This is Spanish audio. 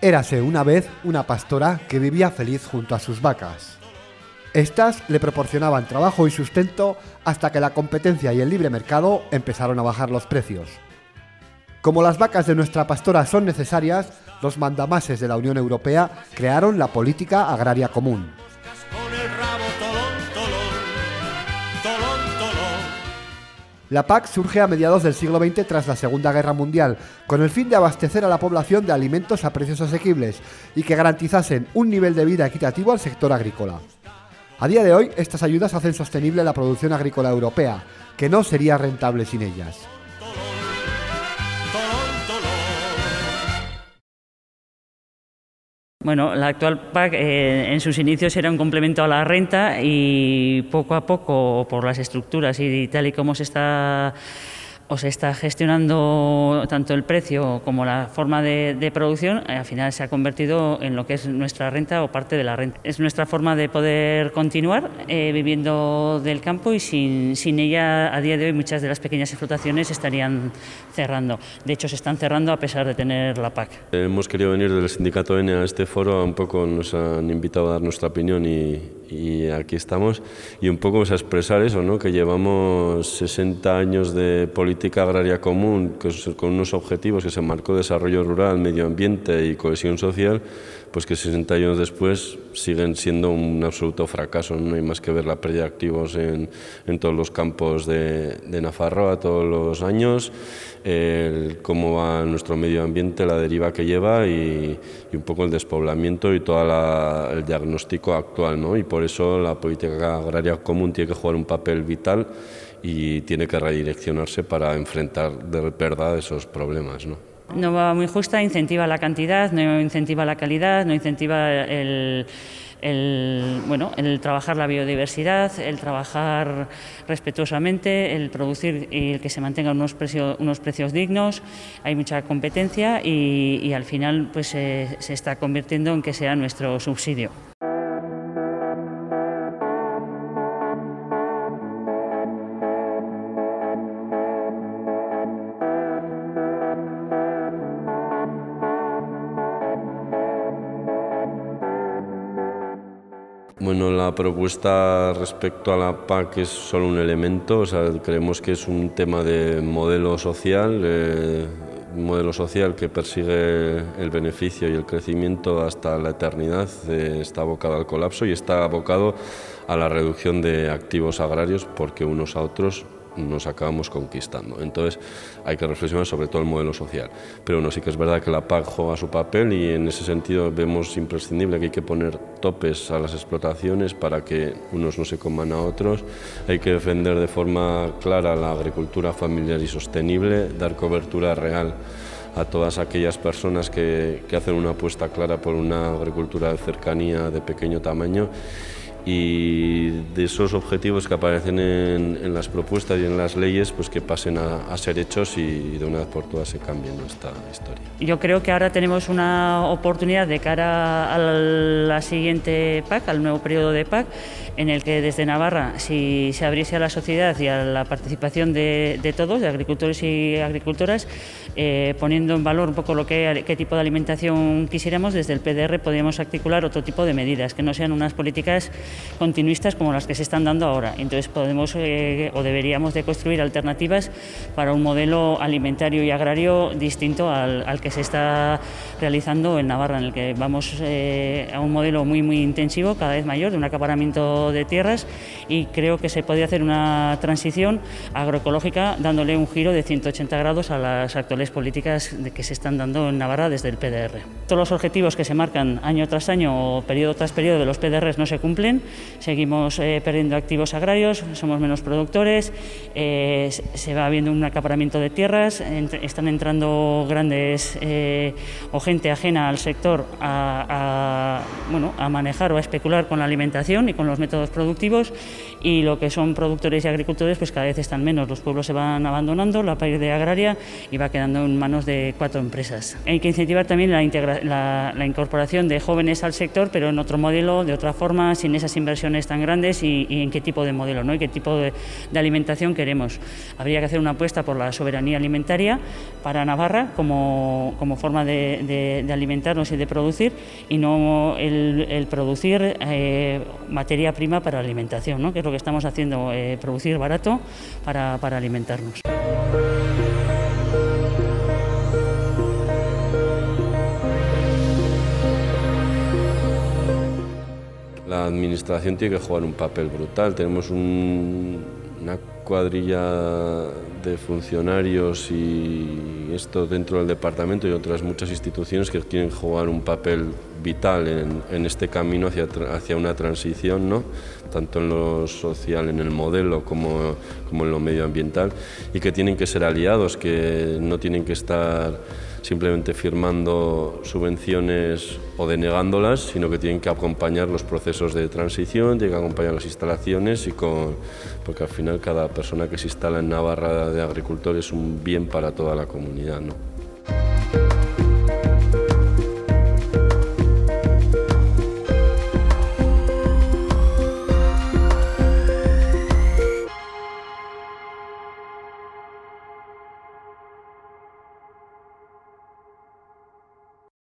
Érase una vez una pastora que vivía feliz junto a sus vacas. Estas le proporcionaban trabajo y sustento hasta que la competencia y el libre mercado empezaron a bajar los precios. Como las vacas de nuestra pastora son necesarias, los mandamases de la Unión Europea crearon la Política Agraria Común. La PAC surge a mediados del siglo XX tras la Segunda Guerra Mundial, con el fin de abastecer a la población de alimentos a precios asequibles y que garantizasen un nivel de vida equitativo al sector agrícola. A día de hoy, estas ayudas hacen sostenible la producción agrícola europea, que no sería rentable sin ellas. Bueno, la actual PAC en sus inicios era un complemento a la renta y poco a poco, por las estructuras y tal y como se está gestionando tanto el precio como la forma de producción, al final se ha convertido en lo que es nuestra renta o parte de la renta. Es nuestra forma de poder continuar viviendo del campo y sin ella a día de hoy muchas de las pequeñas explotaciones estarían cerrando. De hecho se están cerrando a pesar de tener la PAC. Hemos querido venir del Sindicato N a este foro, un poco nos han invitado a dar nuestra opinión y aquí estamos, y un poco a expresar eso, ¿no? Que llevamos 60 años de política agraria común con unos objetivos que se marcó desarrollo rural, medio ambiente y cohesión social, pues que 60 años después siguen siendo un absoluto fracaso. No hay más que ver la pérdida de activos en todos los campos de Nafarroa todos los años, cómo va nuestro medio ambiente, la deriva que lleva y un poco el despoblamiento y todo el diagnóstico actual, ¿no? Y por eso la política agraria común tiene que jugar un papel vital y tiene que redireccionarse para enfrentar de verdad esos problemas, ¿no? No va muy justa, incentiva la cantidad, no incentiva la calidad, no incentiva el trabajar la biodiversidad, el trabajar respetuosamente, el producir y el que se mantengan unos precios dignos. Hay mucha competencia y al final pues se está convirtiendo en que sea nuestro subsidio. Bueno, la propuesta respecto a la PAC es solo un elemento, o sea, creemos que es un tema de modelo social que persigue el beneficio y el crecimiento hasta la eternidad, está abocado al colapso y está abocado a la reducción de activos agrarios porque unos a otros nos acabamos conquistando. Entonces hay que reflexionar sobre todo el modelo social. Pero bueno, sí que es verdad que la PAC juega su papel y en ese sentido vemos imprescindible que hay que poner topes a las explotaciones para que unos no se coman a otros. Hay que defender de forma clara la agricultura familiar y sostenible, dar cobertura real a todas aquellas personas que hacen una apuesta clara por una agricultura de cercanía de pequeño tamaño. Y de esos objetivos que aparecen en las propuestas y en las leyes, pues que pasen a ser hechos y de una vez por todas se cambie esta historia. Yo creo que ahora tenemos una oportunidad de cara a la siguiente PAC, al nuevo periodo de PAC, en el que desde Navarra, si se abriese a la sociedad y a la participación de todos, de agricultores y agricultoras, poniendo en valor un poco qué tipo de alimentación quisiéramos, desde el PDR podríamos articular otro tipo de medidas, que no sean unas políticas continuistas como las que se están dando ahora. Entonces podemos o deberíamos de construir alternativas para un modelo alimentario y agrario distinto al que se está realizando en Navarra, en el que vamos a un modelo muy intensivo, cada vez mayor, de un acaparamiento de tierras, y creo que se podría hacer una transición agroecológica dándole un giro de 180 grados a las actuales políticas que se están dando en Navarra desde el PDR. Todos los objetivos que se marcan año tras año o periodo tras periodo de los PDRs no se cumplen. Seguimos perdiendo activos agrarios, somos menos productores, se va habiendo un acaparamiento de tierras, están entrando grandes o gente ajena al sector a manejar o a especular con la alimentación y con los métodos productivos, y lo que son productores y agricultores pues cada vez están menos, los pueblos se van abandonando, la pérdida agraria y va quedando en manos de 4 empresas. Hay que incentivar también la incorporación de jóvenes al sector, pero en otro modelo, de otra forma, sin esa estas inversiones tan grandes y en qué tipo de modelo, ¿no? Y qué tipo de alimentación queremos. Habría que hacer una apuesta por la soberanía alimentaria para Navarra como forma de alimentarnos y de producir, y no el producir materia prima para alimentación, ¿no? Que es lo que estamos haciendo, producir barato para alimentarnos. La administración tiene que jugar un papel brutal. Tenemos una cuadrilla de funcionarios y esto dentro del departamento y otras muchas instituciones que quieren jugar un papel vital en este camino hacia una transición, ¿no? Tanto en lo social, en el modelo, como en lo medioambiental, y que tienen que ser aliados, que no tienen que estar simplemente firmando subvenciones o denegándolas, sino que tienen que acompañar los procesos de transición, tienen que acompañar las instalaciones, porque al final cada persona que se instala en Navarra de agricultor es un bien para toda la comunidad, ¿no?